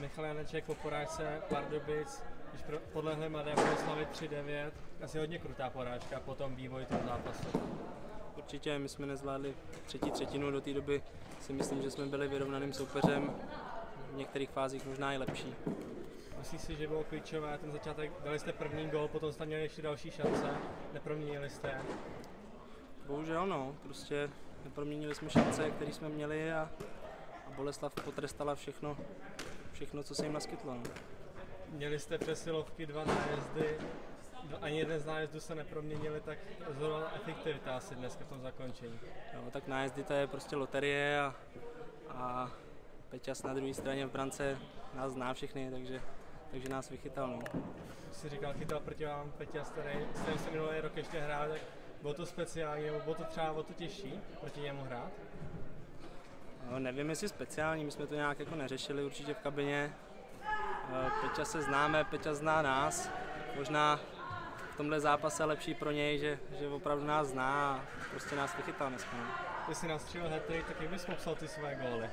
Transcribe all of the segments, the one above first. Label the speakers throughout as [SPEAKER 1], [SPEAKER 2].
[SPEAKER 1] Michal Janeček po porážce Pardubic, když podlehli Mladé Boleslavi 3-9, asi hodně krutá porážka, potom vývoj toho zápasu.
[SPEAKER 2] Určitě, my jsme nezvládli třetí třetinu, do té doby si myslím, že jsme byli vyrovnaným soupeřem, v některých fázích možná i lepší.
[SPEAKER 1] Myslíš si, že bylo klíčové ten začátek, dali jste první gól, potom jste měli ještě další šance, neproměnili jste?
[SPEAKER 2] Bohužel no, prostě neproměnili jsme šance, které jsme měli a Boleslav potrestala všechno, co se jim naskytlo. No.
[SPEAKER 1] Měli jste přesilovky, 2 nájezdy, ani jeden z nájezdů se neproměnili, tak rozhodovala efektivita asi dneska v tom zakončení.
[SPEAKER 2] No, tak nájezdy to je prostě loterie a Peťas na druhé straně v brance nás zná všechny, takže nás vychytal. No.
[SPEAKER 1] Jsi říkal, chytal proti vám Peťas, s kterým se minulý rok ještě hrál, tak bylo to speciální, nebo bylo to třeba o to těžší proti němu hrát?
[SPEAKER 2] No, nevím, jestli speciální, my jsme to nějak jako neřešili určitě v kabině. Peťa se známe, Peťa zná nás. Možná v tomhle zápase lepší pro něj, že opravdu nás zná a prostě nás vychytal dneska. No.
[SPEAKER 1] Ty jsi nastřelil hat-trick, tak jak bys popsal ty své góly?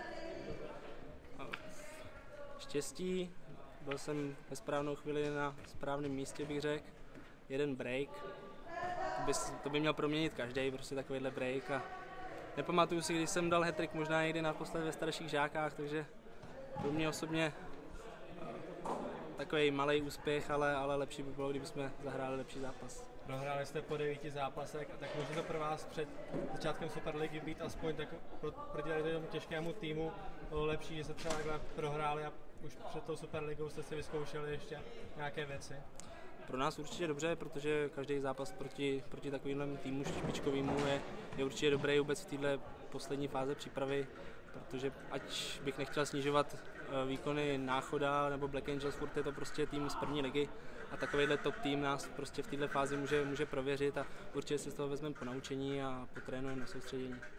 [SPEAKER 2] Štěstí, byl jsem ve správnou chvíli na správném místě, bych řekl. Jeden break, to by měl proměnit každý, prostě takovýhle break. A nepamatuju si, když jsem dal hat-trick možná někdy naposled ve starších žákách, takže pro mě osobně takový malý úspěch, ale lepší by bylo, kdybychom zahráli lepší zápas.
[SPEAKER 1] Prohráli jste po 9 zápasech, tak může to pro vás před začátkem Superligy být aspoň tak proti tomu těžkému týmu lepší, že se třeba takhle prohráli a už před tou Superligou jste si vyzkoušeli ještě nějaké věci?
[SPEAKER 2] Pro nás určitě dobře, protože každý zápas proti takovému týmu špičkovému je určitě dobrý vůbec v této poslední fáze přípravy, protože ať bych nechtěl snižovat výkony Náchoda nebo Black Angels, furt je to prostě tým z první ligy a takovýhle top tým nás prostě v této fázi může prověřit a určitě si z toho vezmeme ponaučení a potrénujeme na soustředění.